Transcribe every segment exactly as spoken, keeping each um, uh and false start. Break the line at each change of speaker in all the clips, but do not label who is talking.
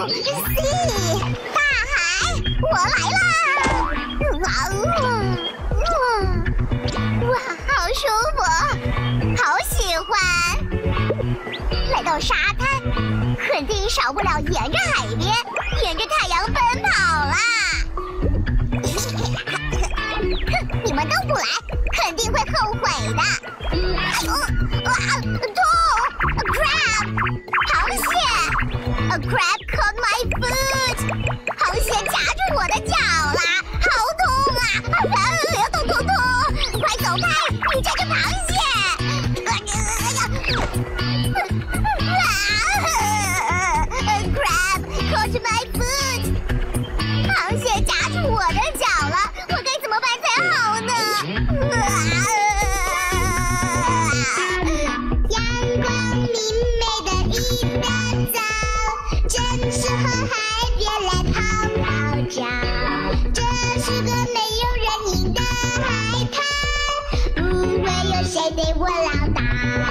，C， 大海，我来啦！哇哦，哇，好舒服，好喜欢。来到沙滩，肯定少不了沿着海边，沿着太阳奔跑啦。哼，你们都不来，肯定会后悔的。哎呦，啊，痛 ！Crab， 螃蟹 ！A crab caught my foot， 螃蟹夹住我的脚啦，好痛啊！啊，要痛痛痛！快走开，你这只螃蟹！哎呀！啊 ！Crab caught my foot， 螃蟹夹住我的脚了，我该怎么办才好呢？啊！阳光明媚的一大早，正适合海边来泡泡脚。这是个没有人影的海滩，不会有谁对我唠叨。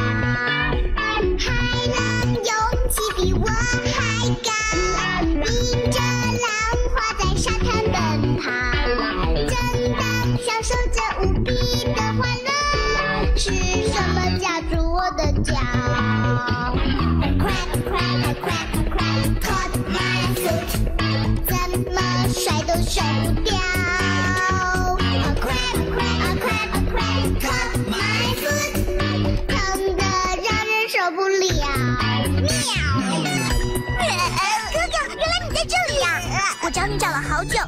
海浪勇气比我还高，迎着浪花在沙滩奔跑，正当享受着无比的欢乐，是什么夹住我的脚 ？A crab, a crab, a crab, a crab caught my foot， 怎么甩都甩不掉。A crab, a crab, a crab, a crab caught my foot， 疼得让人受不了。喵！哥哥，原来你在这里呀！我找你找了好久。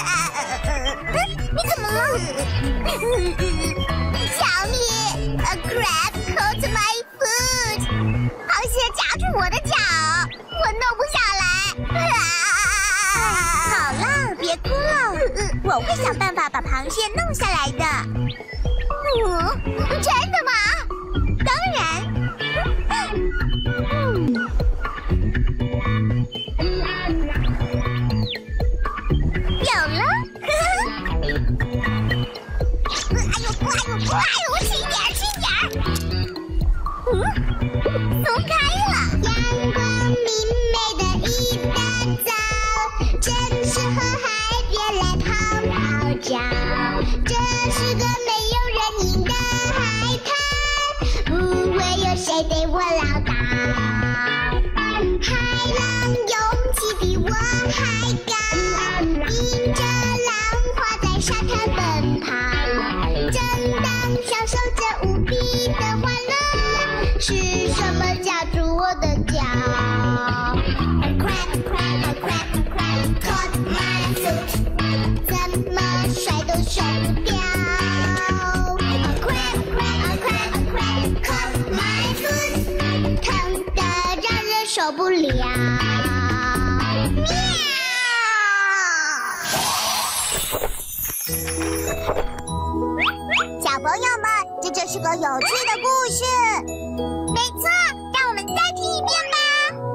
你怎么了？小米 ，A crab caught my foot， 螃蟹夹住我的脚，我弄不下来。好了，别哭了，我会想办法把螃蟹弄下来的。嗯，真的吗？当然。有了！哎呦，哎呦，哎呦，轻点，轻点！嗯，松开了。阳光明媚的一大早，正适合海边来泡泡脚。这是个没有人影的海滩，不会有谁对我唠叨。海浪勇气比我还高，迎着浪花在沙滩奔跑，正当享受着无比的欢乐，是什么夹住我的脚 ？A crab, a crab, a crab, a crab caught my foot， 怎么甩都甩不掉。A crab, a crab, a crab, a crab caught my foot， 疼得让人受不了。喵！小朋友们，这就是个有趣的故事。没错，让我们再听一遍吧。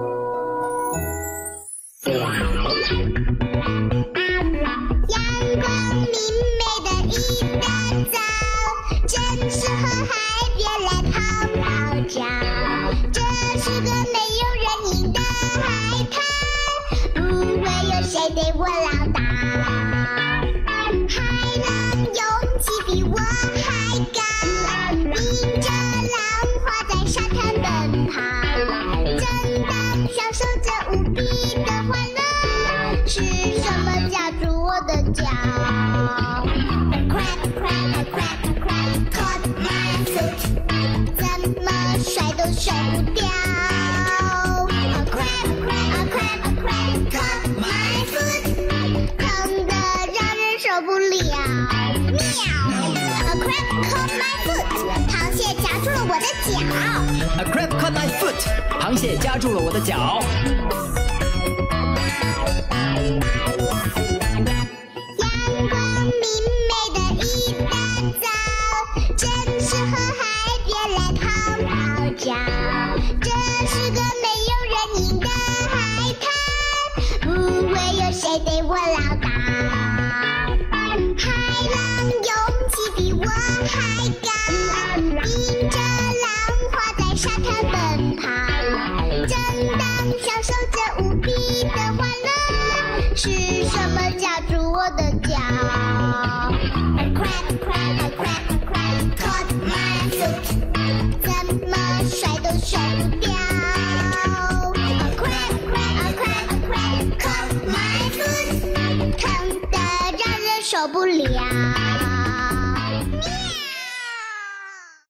阳光明媚的一大早，正适合海边来泡泡脚。这是个没有人影的海滩，不会有谁对我唠叨。海浪勇气比我还高，迎着浪花在沙滩奔跑，正当享受着无比的欢乐，是什么夹住我的脚 ？A crab, a crab, a crab, a crab caught my foot， 怎么甩都甩不掉。A crab, a crab, a crab, a crab caught my foot， 疼得让人受不了。喵 ！A crab caught my foot， 螃蟹夹住了我的脚。
A crab caught my foot， 螃蟹夹住了我的脚。
阳光明媚的一大早，正适合海边来泡泡脚。这是个没有人影的海滩，不会有谁对我唠叨。海浪勇气比我还高，迎着浪花在沙滩奔跑，正当享受着无比的欢我的脚。A crab, a crab, a crab, a crab caught my foot， 怎么甩都甩不掉。A crab, a crab, a crab, a crab caught my foot， 疼得让人受不了。